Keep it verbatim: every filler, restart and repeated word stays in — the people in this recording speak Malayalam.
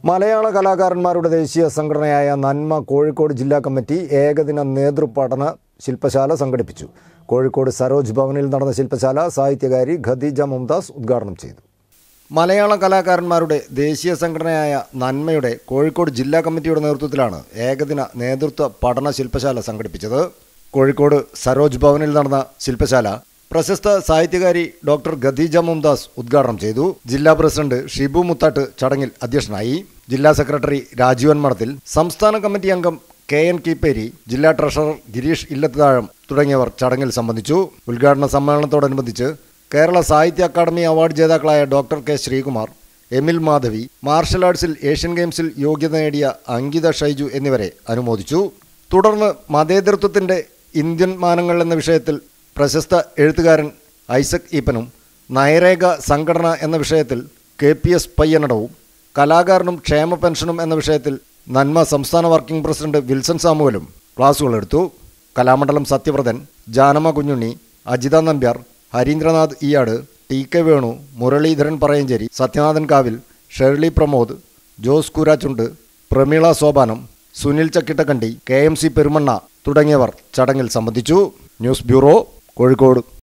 മലയാള കലാകാരന്മാരുടെ ദേശീയ സംഘടനയായ നന്മ കോഴിക്കോട് ജില്ലാ കമ്മിറ്റി ഏകദിന നേതൃപഠന ശില്പശാല സംഘടിപ്പിച്ചു. കോഴിക്കോട് സരോജ് ഭവനിൽ നടന്ന ശില്പശാല സാഹിത്യകാരി ഖദീജ മുംതാസ് ഉദ്ഘാടനം ചെയ്തു. മലയാള കലാകാരന്മാരുടെ ദേശീയ സംഘടനയായ നന്മയുടെ കോഴിക്കോട് ജില്ലാ കമ്മിറ്റിയുടെ നേതൃത്വത്തിലാണ് ഏകദിന നേതൃത്വ പഠന ശില്പശാല സംഘടിപ്പിച്ചത്. കോഴിക്കോട് സരോജ് ഭവനിൽ നടന്ന ശില്പശാല പ്രശസ്ത സാഹിത്യകാരി ഡോക്ടർ ഖദീജ മുംതാസ് ഉദ്ഘാടനം ചെയ്തു. ജില്ലാ പ്രസിഡന്റ് ഷിബു മുത്താട്ട് ചടങ്ങിൽ അധ്യക്ഷനായി. ജില്ലാ സെക്രട്ടറി രാജീവൻ മഠത്തിൽ, സംസ്ഥാന കമ്മിറ്റി അംഗം കെ എൻ കീപ്പേരി, ജില്ലാ ട്രഷറർ ഗിരീഷ് ഇല്ലത്താഴം തുടങ്ങിയവർ ചടങ്ങിൽ സംബന്ധിച്ചു. ഉദ്ഘാടന സമ്മേളനത്തോടനുബന്ധിച്ച് കേരള സാഹിത്യ അക്കാദമി അവാർഡ് ജേതാക്കളായ doctor K Sreekumar, Emil Madhavi, martial ആർട്സിൽ ഏഷ്യൻ ഗെയിംസിൽ യോഗ്യത നേടിയ അങ്കിത ഷൈജു എന്നിവരെ അനുമോദിച്ചു. തുടർന്ന് മതേതരത്വത്തിൻ്റെ ഇന്ത്യൻ മാനങ്ങൾ എന്ന വിഷയത്തിൽ പ്രശസ്ത എഴുത്തുകാരൻ ഐസക് ഈപ്പനും, നയരേഖ സംഘടന എന്ന വിഷയത്തിൽ കെ പി എസ് പയ്യനടവും, കലാകാരനും ക്ഷേമ പെൻഷനും എന്ന വിഷയത്തിൽ നന്മ സംസ്ഥാന വർക്കിംഗ് പ്രസിഡന്റ് വിൽസൺ സാമുവലും ക്ലാസുകളെടുത്തു. Kalamandalam Sathyavrathan, Janamma Kunhunni, Ajitha Nambiar, Harindranath Iyad, T K Venu, Muraleedharan Parayancheri, Sathyanathan Kavil, Shirley Pramod, Jose Koorachundu, Prameela Sopanam, Sunil Chakkittakandi, K M C Perumanna തുടങ്ങിയവർ ചടങ്ങിൽ സംബന്ധിച്ചു. News bureau, Kozhikode.